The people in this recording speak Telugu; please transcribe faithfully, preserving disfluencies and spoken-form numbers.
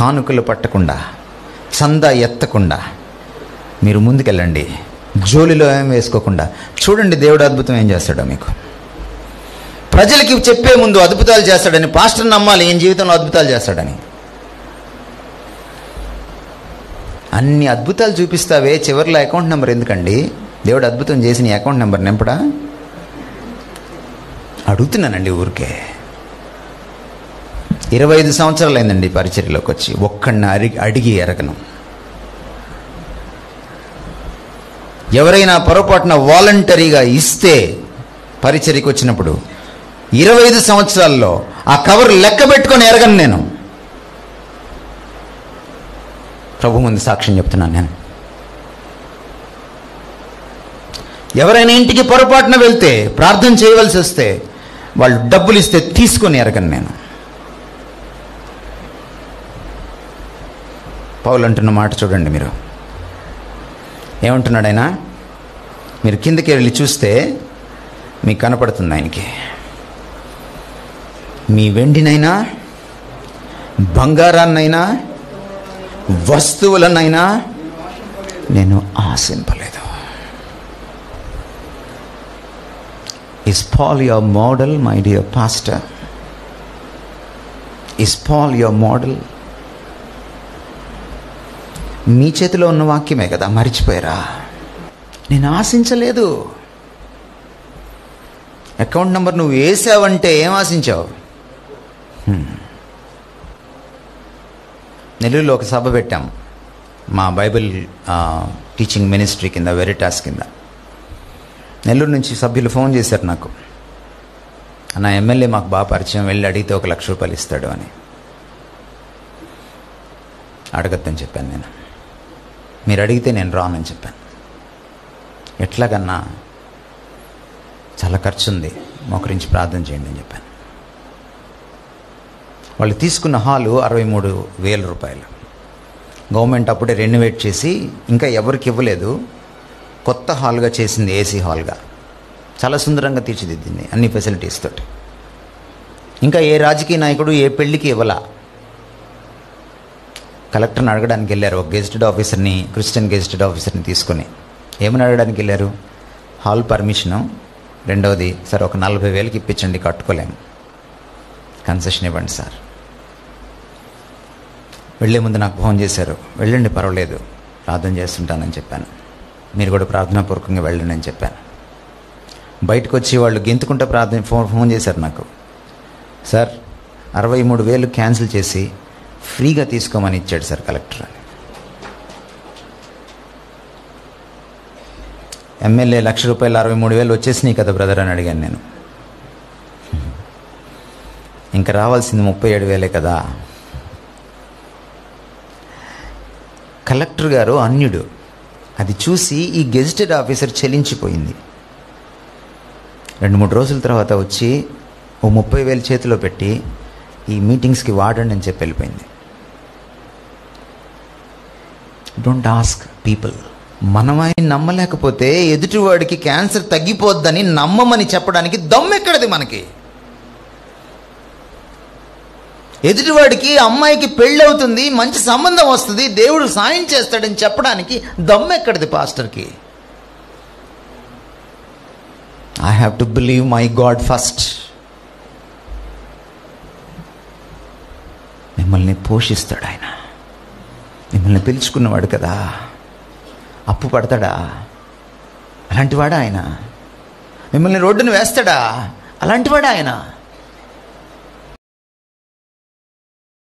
కానుకలు పట్టకుండా, చందా ఎత్తకుండా మీరు ముందుకెళ్ళండి. జోలిలో ఏం వేసుకోకుండా చూడండి దేవుడు అద్భుతం ఏం చేస్తాడో మీకు. ప్రజలకి చెప్పే ముందు అద్భుతాలు చేస్తాడని, పాస్టర్ నమ్మాలి ఏం జీవితంలో అద్భుతాలు చేస్తాడని. అన్ని అద్భుతాలు చూపిస్తావే, చివరిలో అకౌంట్ నెంబర్ ఎందుకండి? దేవుడు అద్భుతం చేసి నీ అకౌంట్ నెంబర్ నింపడా? అడుగుతున్నానండి ఊరికే. ఇరవై ఐదు సంవత్సరాలు అయిందండి పరిచర్యలోకి వచ్చి, ఒక్కడిని అడిగి అడిగి ఎరగను. ఎవరైనా పొరపాటున వాలంటరీగా ఇస్తే పరిచర్యకి వచ్చినప్పుడు ఇరవై ఐదు సంవత్సరాల్లో ఆ కవర్ లెక్క పెట్టుకొని ఎరగను నేను. ప్రభు ముందు సాక్ష్యం చెప్తున్నాను నేను. ఎవరైనా ఇంటికి పొరపాటున వెళ్తే, ప్రార్థన చేయవలసి వస్తే, వాళ్ళు డబ్బులు ఇస్తే తీసుకొని ఎరగను నేను. పౌలు అంటున్న మాట చూడండి మీరు. ఏమంటున్నాడు ఆయన? మీరు కిందకి వెళ్ళి చూస్తే మీకు కనపడుతుంది ఆయనకి. మీ వెండినైనా, బంగారాన్నైనా, వస్తువులనైనా నేను ఆశింపలేదు. Is Paul your model, my dear pastor? Is Paul your model? మీ చేతిలో ఉన్న వాక్యమే కదా, మర్చిపోయారా? నేను ఆశించలేదు. అకౌంట్ నెంబర్ నువ్వు వేసావంటే ఏం ఆశించావు? నెల్లూరులో ఒక సభ పెట్టాం మా బైబిల్ టీచింగ్ మినిస్ట్రీ కింద, వెరిటాస్ కింద. నెల్లూరు నుంచి సభ్యులు ఫోన్ చేశారు నాకు, నా ఎమ్మెల్యే మాకు బాగా పరిచయం, వెళ్ళి అడిగితే ఒక లక్ష రూపాయలు ఇస్తాడు అని. అడగద్దని చెప్పాను నేను. మీరు అడిగితే నేను రానని చెప్పాను. ఎట్లాగన్నా చాలా ఖర్చు ఉంది, మోకరించి ప్రార్థన చేయండి అని చెప్పాను. వాళ్ళు తీసుకున్న హాలు అరవై మూడు వేల రూపాయలు. గవర్నమెంట్ అప్పుడే రెనోవేట్ చేసి ఇంకా ఎవరికి ఇవ్వలేదు, కొత్త హాల్గా చేసింది, ఏసీ హాల్గా చాలా సుందరంగా తీర్చిదిద్దింది అన్ని ఫెసిలిటీస్ తోటి. ఇంకా ఏ రాజకీయ నాయకుడు ఏ పెళ్లికి ఇవ్వలా. కలెక్టర్ని అడగడానికి వెళ్ళారు, ఒక గెజిటెడ్ ఆఫీసర్ని, క్రిస్టియన్ గెజిటెడ్ ఆఫీసర్ని తీసుకొని. ఏమని అడగడానికి వెళ్ళారు? హాల్ పర్మిషను, రెండవది సార్ ఒక నలభై వేలకి ఇప్పించండి, కట్టుకోలేము, కన్సెషన్ ఇవ్వండి సార్. వెళ్ళే ముందు నాకు ఫోన్ చేశారు, వెళ్ళండి పర్వాలేదు ప్రార్థన చేస్తుంటానని చెప్పాను. మీరు కూడా ప్రార్థనాపూర్వకంగా వెళ్ళండి అని చెప్పాను. బయటకు వచ్చి వాళ్ళు గెంతుకుంటే ప్రార్థన ఫోన్ ఫోన్ చేశారు నాకు, సార్ అరవై మూడు వేలు క్యాన్సిల్ చేసి ఫ్రీగా తీసుకోమని ఇచ్చాడు సార్ కలెక్టర్ అని. ఎమ్మెల్యే లక్ష రూపాయలు అరవై మూడు వేలు వచ్చేసినాయి కదా బ్రదర్ అని అడిగాను నేను. ఇంకా రావాల్సింది ముప్పై ఏడు వేలే కదా. కలెక్టర్ గారు అన్యుడు, అది చూసి ఈ గెజిటెడ్ ఆఫీసర్ చెలించిపోయింది. రెండు మూడు రోజుల తర్వాత వచ్చి ఓ ముప్పై వేలు చేతిలో పెట్టి ఈ మీటింగ్స్కి వాడండి అని చెప్పి వెళ్ళిపోయింది. Don't ask people. మనమై నమ్మలేకపోతే ఎదుటివాడికి క్యాన్సర్ తగ్గిపోద్దని నమ్మమని చెప్పడానికి దమ్మెక్కడది మనకి? ఎదుటివాడికి అమ్మాయికి పెళ్ళి అవుతుంది, మంచి సంబంధం వస్తుంది, దేవుడు సాయం చేస్తాడని చెప్పడానికి దమ్మెక్కడది పాస్టర్కి? I have to believe my God first. మిమ్మల్ని పోషిస్తాడు ఆయన, మిమ్మల్ని పిలుచుకున్నవాడు కదా. అప్పు పడతాడా? అలాంటివాడా ఆయన? మిమ్మల్ని రోడ్డును వేస్తాడా? అలాంటివాడా ఆయన?